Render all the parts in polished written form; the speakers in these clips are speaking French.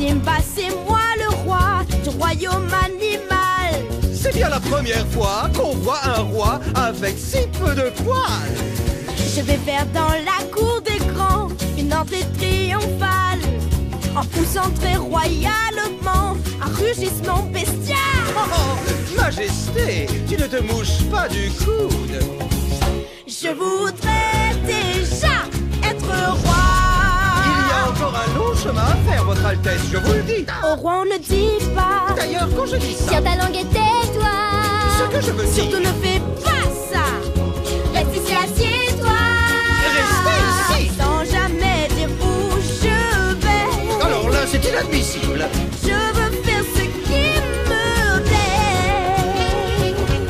Simba, c'est moi le roi du royaume animal. C'est bien la première fois qu'on voit un roi avec si peu de poils. Je vais faire dans la cour des grands une entrée triomphale, en poussant très royalement un rugissement bestial. Oh, Majesté, tu ne te mouches pas du coude. Je voudrais déjà être roi. Il y a encore un long chemin à faire, votre Altesse, je vous le dis. Au roi, on ne dit pas. D'ailleurs, quand je dis ça, Tiens ta langue et tais-toi. ce que je veux Surtout dire... ne fais pas ça. Reste ici, assieds-toi. Restez ici. Sans jamais dire où je vais. Alors là, c'est inadmissible. Je veux faire ce qui me plaît.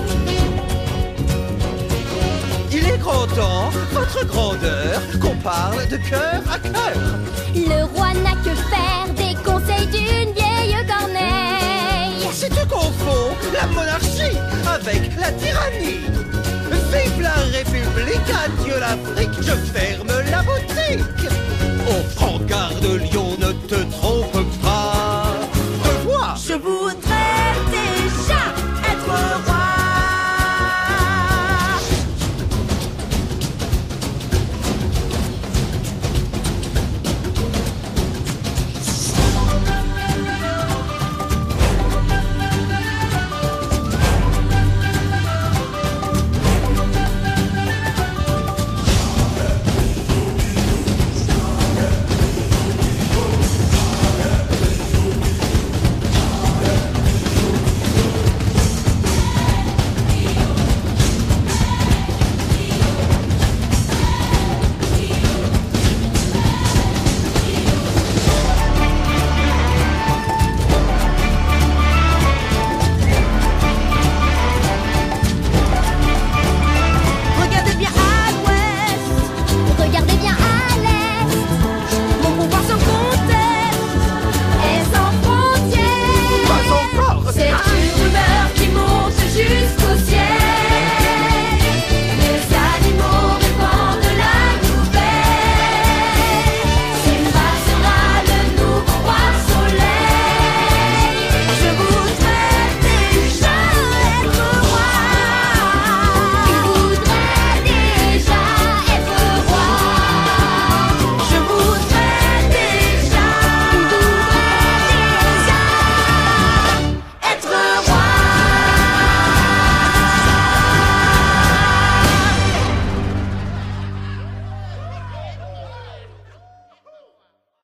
Il est grand temps, votre grandeur, qu'on parle de cœur à cœur. Le roi n'a que faire des conseils d'une vieille corneille. Si tu confonds la monarchie avec la tyrannie, vive la République, adieu l'Afrique, je ferme la boutique. Oh, prends garde, lion, ne te trompe